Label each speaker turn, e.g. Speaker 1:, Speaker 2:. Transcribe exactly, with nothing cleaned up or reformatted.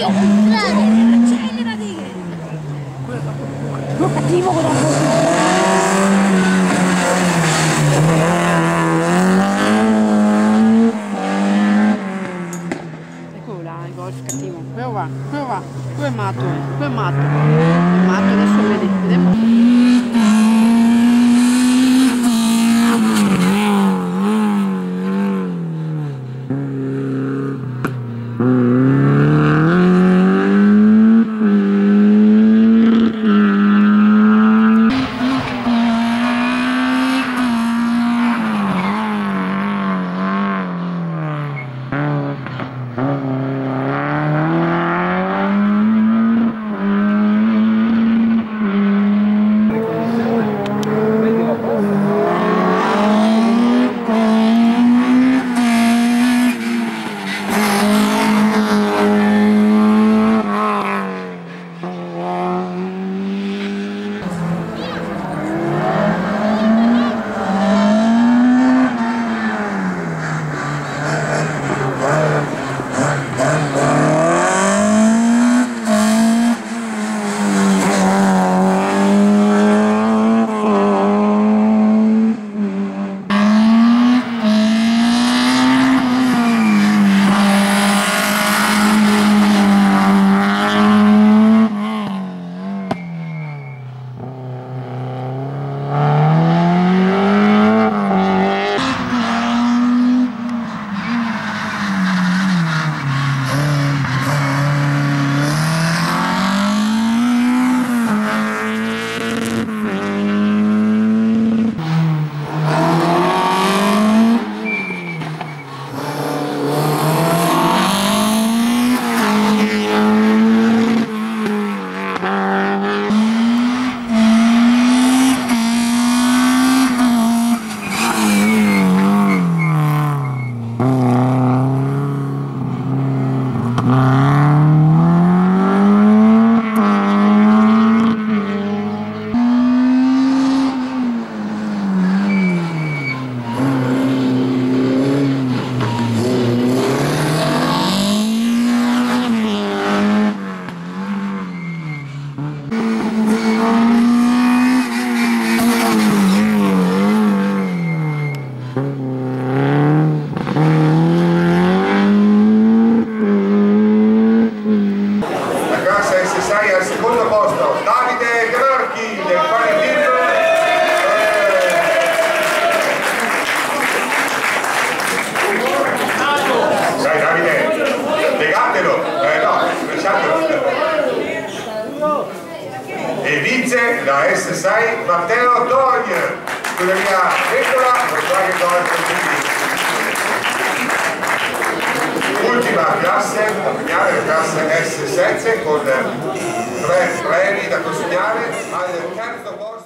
Speaker 1: Dio, accelerati! Non cattivo con la il golf cattivo, quello va, quello va, quello è matto, quello è matto, è matto, adesso vedi, vediamo.
Speaker 2: Al secondo posto Davide Grocchi del Qualitino. Dai Davide, legatelo, eh no, lasciatelo. E vince la S sei Matteo Togn, sulla mia regola, Volkswagen Golf. Ultima classe, la classe S sette con tre premi da consegnare al terzo posto.